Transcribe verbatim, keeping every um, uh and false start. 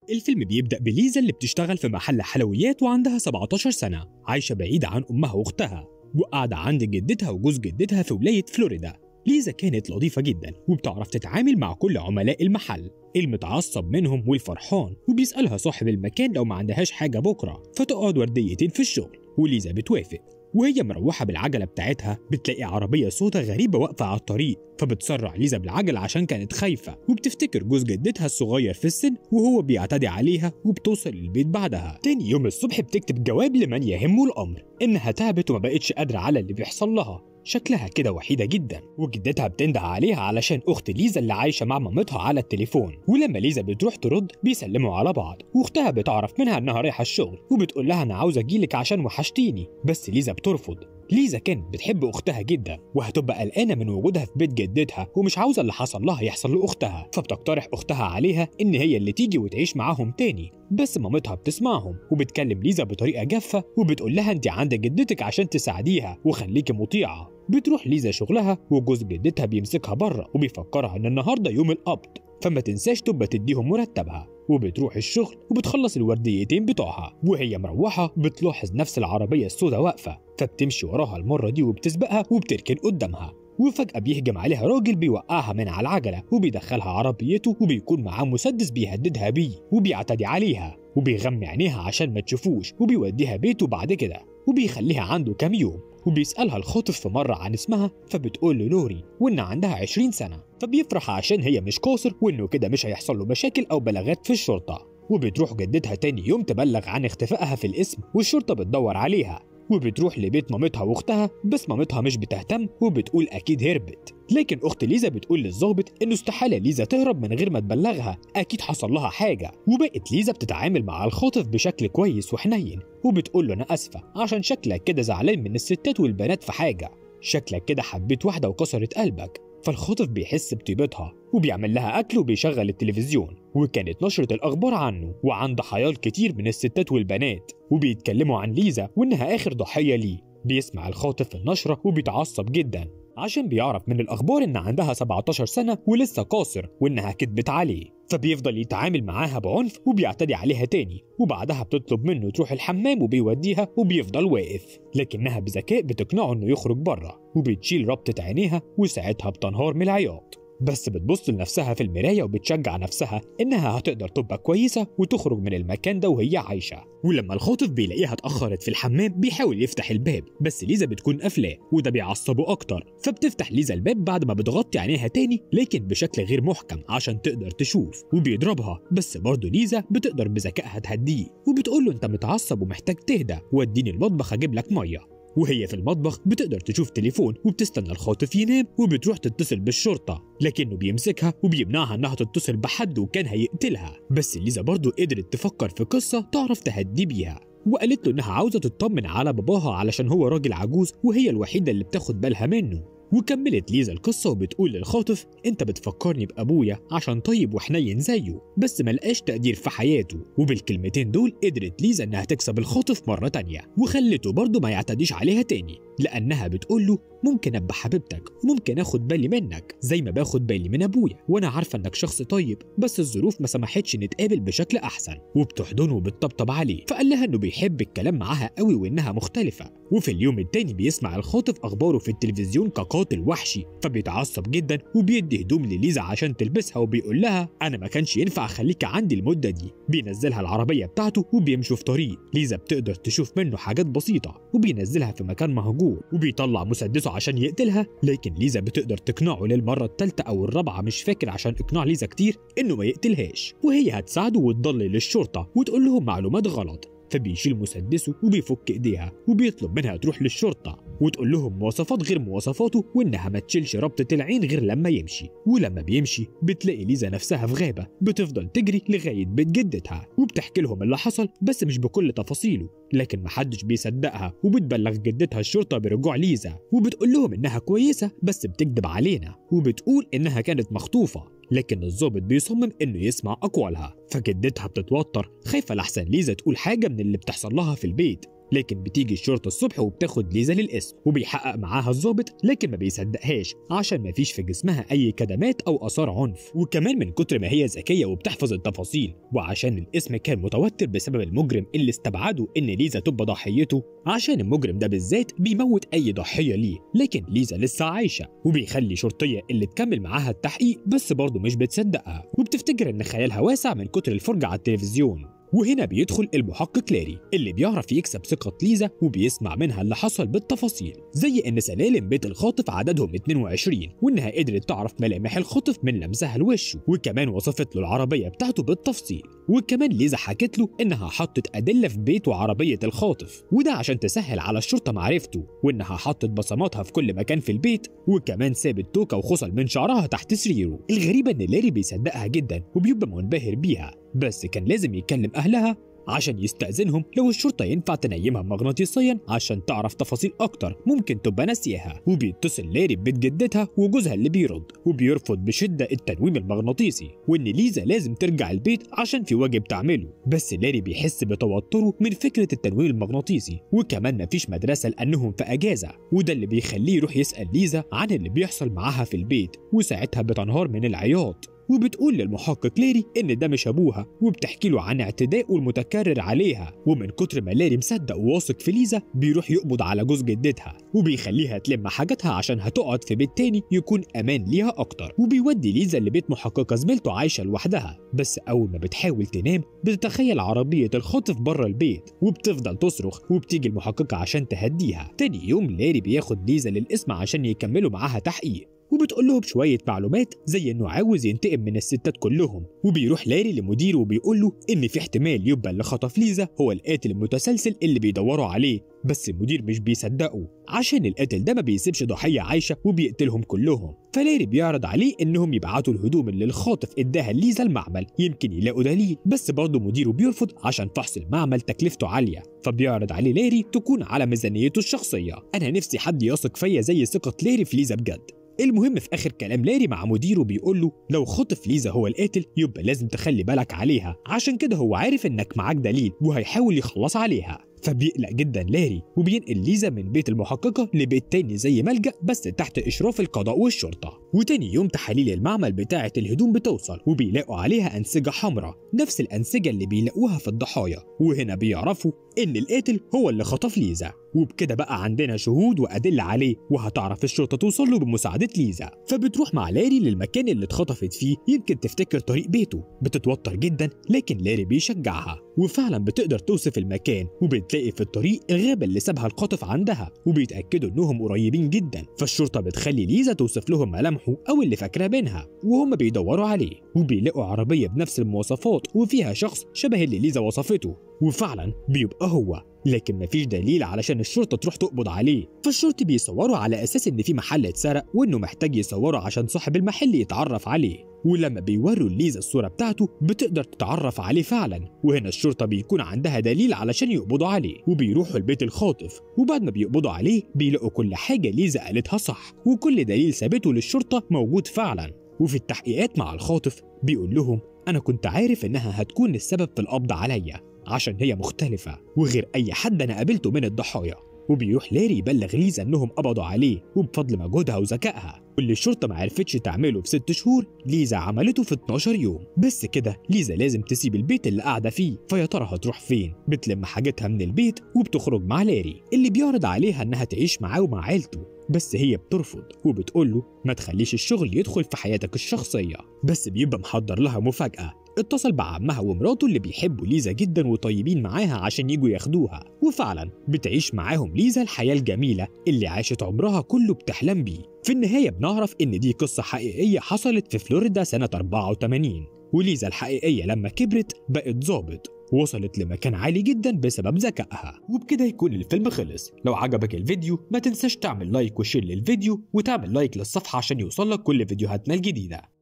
الفيلم بيبدأ بليزا اللي بتشتغل في محل حلويات وعندها سبعتاشر سنة، عايشة بعيدة عن أمها وأختها وقاعدة عند جدتها وجوز جدتها في ولاية فلوريدا. ليزا كانت لطيفة جدا وبتعرف تتعامل مع كل عملاء المحل، المتعصب منهم والفرحان، وبيسألها صاحب المكان لو ما عندهاش حاجة بكرة فتقعد ورديتين في الشغل، وليزا بتوافق. وهي مروحة بالعجلة بتاعتها بتلاقي عربية سودا غريبة واقفة على الطريق، فبتسرع ليزا بالعجلة عشان كانت خايفة، وبتفتكر جوز جدتها الصغير في السن وهو بيعتدي عليها، وبتوصل للبيت بعدها. تاني يوم الصبح بتكتب جواب لمن يهمه الأمر إنها تعبت وما بقتش قادرة على اللي بيحصل لها، شكلها كده وحيدة جدا، وجدتها بتنده عليها علشان أخت ليزا اللي عايشة مع مامتها على التليفون. ولما ليزا بتروح ترد بيسلموا على بعض، واختها بتعرف منها انها رايحة الشغل وبتقول لها انا عاوزة اجيلك عشان وحشتيني، بس ليزا بترفض. ليزا كانت بتحب اختها جدا وهتبقى قلقانة من وجودها في بيت جدتها ومش عاوزة اللي حصل لها يحصل لاختها، فبتقترح اختها عليها ان هي اللي تيجي وتعيش معاهم تاني. بس مامتها بتسمعهم وبتكلم ليزا بطريقة جافة وبتقول لها انت عند جدتك عشان تساعديها وخليكي مطيعة. بتروح ليزا شغلها وجوز جدتها بيمسكها بره وبيفكرها ان النهارده يوم القبض، فما تنساش تبقى تديهم مرتبها. وبتروح الشغل وبتخلص الورديتين بتوعها، وهي مروحة بتلاحظ نفس العربية السوداء واقفة، فبتمشي وراها المرة دي وبتسبقها وبتركن قدامها. وفجأة بيهجم عليها راجل بيوقعها من على العجلة وبيدخلها عربيته، وبيكون معاه مسدس بيهددها بيه وبيعتدي عليها، وبيغمي عينيها عشان ما تشوفوش، وبيوديها بيته بعد كده وبيخليها عنده كام يوم. وبيسألها الخاطف في مرة عن اسمها، فبتقول له لوري وإن عندها عشرين سنة، فبيفرح عشان هي مش قاصر وإنه كده مش هيحصل له مشاكل أو بلاغات في الشرطة. وبتروح جدتها تاني يوم تبلغ عن اختفائها في الاسم والشرطة بتدور عليها، وبتروح لبيت مامتها واختها، بس مامتها مش بتهتم وبتقول اكيد هربت. لكن اخت ليزا بتقول للظابط انه استحاله ليزا تهرب من غير ما تبلغها، اكيد حصل لها حاجه. وبقت ليزا بتتعامل مع الخاطف بشكل كويس وحنين، وبتقول له انا اسفه عشان شكلك كده زعلان من الستات والبنات في حاجه، شكلك كده حبيت واحده وكسرت قلبك. فالخاطف بيحس بطيبتها وبيعمل لها اكل وبيشغل التلفزيون، وكانت نشرة الاخبار عنه وعن ضحاياه كتير من الستات والبنات، وبيتكلموا عن ليزا وانها اخر ضحيه ليه. بيسمع الخاطف النشرة وبيتعصب جدا عشان بيعرف من الاخبار ان عندها سبعتاشر سنة ولسه قاصر وانها كدبت عليه، فبيفضل يتعامل معاها بعنف وبيعتدي عليها تاني. وبعدها بتطلب منه تروح الحمام وبيوديها وبيفضل واقف، لكنها بذكاء بتقنعه انه يخرج بره، وبتشيل ربطة عينيها وساعتها بتنهار من العياط، بس بتبص لنفسها في المراية وبتشجع نفسها إنها هتقدر تبقى كويسة وتخرج من المكان ده وهي عايشة. ولما الخاطف بيلاقيها اتأخرت في الحمام بيحاول يفتح الباب، بس ليزا بتكون قافلاه وده بيعصبه أكتر، فبتفتح ليزا الباب بعد ما بتغطي عينيها تاني لكن بشكل غير محكم عشان تقدر تشوف، وبيضربها، بس برضه ليزا بتقدر بذكائها تهديه وبتقول له أنت متعصب ومحتاج تهدى، وديني المطبخ أجيب لك مية. وهي في المطبخ بتقدر تشوف تليفون وبتستنى الخاطف ينام وبتروح تتصل بالشرطة، لكنه بيمسكها وبيمنعها انها تتصل بحد وكان هيقتلها. بس ليزا برضو قدرت تفكر في قصة تعرف تهدي بيها، وقالت له انها عاوزة تطمن على باباها علشان هو راجل عجوز وهي الوحيدة اللي بتاخد بالها منه. وكملت ليزا القصة وبتقول للخاطف انت بتفكرني بأبويا عشان طيب وحنين زيه بس ملقاش تقدير في حياته. وبالكلمتين دول قدرت ليزا انها تكسب الخاطف مرة تانية، وخلته برضه ما يعتديش عليها تاني، لانها بتقول له ممكن ابقى حبيبتك وممكن اخد بالي منك زي ما باخد بالي من ابويا، وانا عارفة انك شخص طيب بس الظروف ما سمحتش نتقابل بشكل احسن. وبتحضنه وبتطبطب عليه، فقال لها انه بيحب الكلام معاها قوي وانها مختلفة. وفي اليوم التاني بيسمع الخاطف اخباره في التلفزيون كقاتل وحشي، فبيتعصب جدا وبيدي هدوم لليزا عشان تلبسها وبيقول لها انا ما كانش ينفع اخليك عندي المدة دي. بينزلها العربية بتاعته وبيمشوا في طريق ليزا بتقدر تشوف منه حاجات بسيطة، وبينزلها في مكان مهجور وبيطلع مسدسه عشان يقتلها، لكن ليزا بتقدر تقنعه للمرة الثالثة او الرابعة مش فاكر عشان اقناع ليزا كتير انه ما يقتلهاش، وهي هتساعده وتضلل للشرطة وتقول لهم معلومات غلط. فبيشيل مسدسه وبيفك ايديها وبيطلب منها تروح للشرطة وتقول لهم مواصفات غير مواصفاته وانها ما تشيلش ربطة العين غير لما يمشي. ولما بيمشي بتلاقي ليزا نفسها في غابة بتفضل تجري لغاية بيت جدتها وبتحكي لهم اللي حصل بس مش بكل تفاصيله، لكن محدش بيصدقها وبتبلغ جدتها الشرطة برجوع ليزا وبتقول لهم انها كويسة بس بتكذب علينا، وبتقول انها كانت مخطوفة، لكن الضابط بيصمم انه يسمع اقوالها. فجدتها بتتوتر خايفه لحسن ليزا تقول حاجه من اللي بتحصل لها في البيت، لكن بتيجي الشرطة الصبح وبتاخد ليزا للقسم وبيحقق معاها الضابط، لكن ما بيصدقهاش عشان ما فيش في جسمها أي كدمات أو آثار عنف، وكمان من كتر ما هي ذكية وبتحفظ التفاصيل، وعشان القسم كان متوتر بسبب المجرم اللي استبعدوا إن ليزا تبقى ضحيته، عشان المجرم ده بالذات بيموت أي ضحية ليه، لكن ليزا لسه عايشة، وبيخلي شرطية اللي تكمل معاها التحقيق بس برضه مش بتصدقها وبتفتكر إن خيالها واسع من كتر الفرجة على التلفزيون. وهنا بيدخل المحقق لاري اللي بيعرف يكسب ثقة ليزا وبيسمع منها اللي حصل بالتفاصيل، زي إن سلالم بيت الخاطف عددهم اتنين وعشرين وإنها قدرت تعرف ملامح الخاطف من لمسها لوشه، وكمان وصفت له العربية بتاعته بالتفصيل، وكمان ليزا حكت له إنها حطت أدلة في بيت وعربية الخاطف، وده عشان تسهل على الشرطة معرفته، وإنها حطت بصماتها في كل مكان في البيت، وكمان سابت توكة وخصل من شعرها تحت سريره. الغريبة إن لاري بيصدقها جدا وبيبقى منبهر بيها، بس كان لازم يكلم أهلها عشان يستأذنهم لو الشرطة ينفع تنيمها مغناطيسيا عشان تعرف تفاصيل أكتر ممكن تبقى ناسياها. وبيتصل لاري ببيت جدتها وجوزها اللي بيرد وبيرفض بشدة التنويم المغناطيسي، وإن ليزا لازم ترجع البيت عشان في واجب تعمله، بس لاري بيحس بتوتره من فكرة التنويم المغناطيسي، وكمان مفيش مدرسة لأنهم في أجازة، وده اللي بيخليه يروح يسأل ليزا عن اللي بيحصل معاها في البيت، وساعتها بتنهار من العياط وبتقول للمحقق لاري إن ده مش أبوها، وبتحكي له عن اعتدائه المتكرر عليها، ومن كتر ما لاري مصدق وواثق في ليزا بيروح يقبض على جوز جدتها وبيخليها تلم حاجاتها عشان هتقعد في بيت تاني يكون أمان ليها أكتر، وبيودي ليزا لبيت محققة زميلته عايشة لوحدها، بس أول ما بتحاول تنام بتتخيل عربية الخاطف بره البيت وبتفضل تصرخ، وبتيجي المحققة عشان تهديها. تاني يوم لاري بياخد ليزا للقسم عشان يكملوا معاها تحقيق، وبتقول لهم شوية معلومات زي إنه عاوز ينتقم من الستات كلهم، وبيروح لاري لمديره وبيقول له إن في احتمال يبقى اللي خطف ليزا هو القاتل المتسلسل اللي بيدوروا عليه، بس المدير مش بيصدقه عشان القاتل ده ما بيسيبش ضحية عايشة وبيقتلهم كلهم. فلاري بيعرض عليه إنهم يبعتوا الهدوم اللي الخاطف اداها ليزا المعمل يمكن يلاقوا دليل، بس برضه مديره بيرفض عشان فحص المعمل تكلفته عالية، فبيعرض عليه لاري تكون على ميزانيته الشخصية. أنا نفسي حد يثق فيا زي ثقة لاري في ليزا بجد. المهم في آخر كلام لاري مع مديره بيقول له لو خطف ليزا هو القاتل يبقى لازم تخلي بالك عليها، عشان كده هو عارف إنك معاك دليل وهيحاول يخلص عليها. فبيقلق جدا لاري وبينقل ليزا من بيت المحققة لبيت تاني زي ملجأ بس تحت إشراف القضاء والشرطة. وتاني يوم تحاليل المعمل بتاعة الهدوم بتوصل وبيلاقوا عليها أنسجة حمراء نفس الأنسجة اللي بيلاقوها في الضحايا، وهنا بيعرفوا إن القاتل هو اللي خطف ليزا، وبكده بقى عندنا شهود وأدلة عليه وهتعرف الشرطة توصل له بمساعدة ليزا. فبتروح مع لاري للمكان اللي اتخطفت فيه يمكن تفتكر طريق بيته، بتتوتر جدا لكن لاري بيشجعها وفعلا بتقدر توصف المكان، وبتلاقي في الطريق الغابة اللي سابها الخاطف عندها وبيتأكدوا إنهم قريبين جدا، فالشرطة بتخلي ليزا توصف لهم ملامحه أو اللي فاكراه بينها وهم بيدوروا عليه، وبيلاقوا عربية بنفس المواصفات وفيها شخص شبه اللي ليزا وصفته، وفعلا بيبقى هو، لكن مفيش دليل علشان الشرطة تروح تقبض عليه. فالشرطي بيصوروا على أساس إن في محل اتسرق وإنه محتاج يصوره عشان صاحب المحل يتعرف عليه، ولما بيوروا ليزا الصورة بتاعته بتقدر تتعرف عليه فعلا، وهنا الشرطة بيكون عندها دليل علشان يقبضوا عليه، وبيروحوا البيت الخاطف، وبعد ما بيقبضوا عليه بيلاقوا كل حاجة ليزا قالتها صح وكل دليل ثابته للشرطة موجود فعلا. وفي التحقيقات مع الخاطف بيقول لهم أنا كنت عارف إنها هتكون السبب في القبض عليا عشان هي مختلفة وغير أي حد أنا قابلته من الضحايا. وبيروح لاري يبلغ ليزا إنهم قبضوا عليه وبفضل مجهودها وذكائها، واللي الشرطة ما عرفتش تعمله في ست شهور ليزا عملته في اتناشر يوم. بس كده ليزا لازم تسيب البيت اللي قاعدة فيه، فيا ترى هتروح فين؟ بتلم حاجتها من البيت وبتخرج مع لاري اللي بيعرض عليها إنها تعيش معاه ومع عيلته، بس هي بترفض وبتقول له ما تخليش الشغل يدخل في حياتك الشخصية. بس بيبقى محضر لها مفاجأة، اتصل بعمها ومراته اللي بيحبوا ليزا جدا وطيبين معاها عشان يجوا ياخدوها، وفعلا بتعيش معاهم ليزا الحياة الجميلة اللي عاشت عمرها كله بتحلم بيه. في النهاية بنعرف إن دي قصة حقيقية حصلت في فلوريدا سنة أربعة وثمانين، وليزا الحقيقية لما كبرت بقت ضابط وصلت لمكان عالي جدا بسبب ذكائها. وبكده يكون الفيلم خلص. لو عجبك الفيديو ما تنساش تعمل لايك وشير للفيديو وتعمل لايك للصفحة عشان يوصلك كل فيديوهاتنا الجديدة.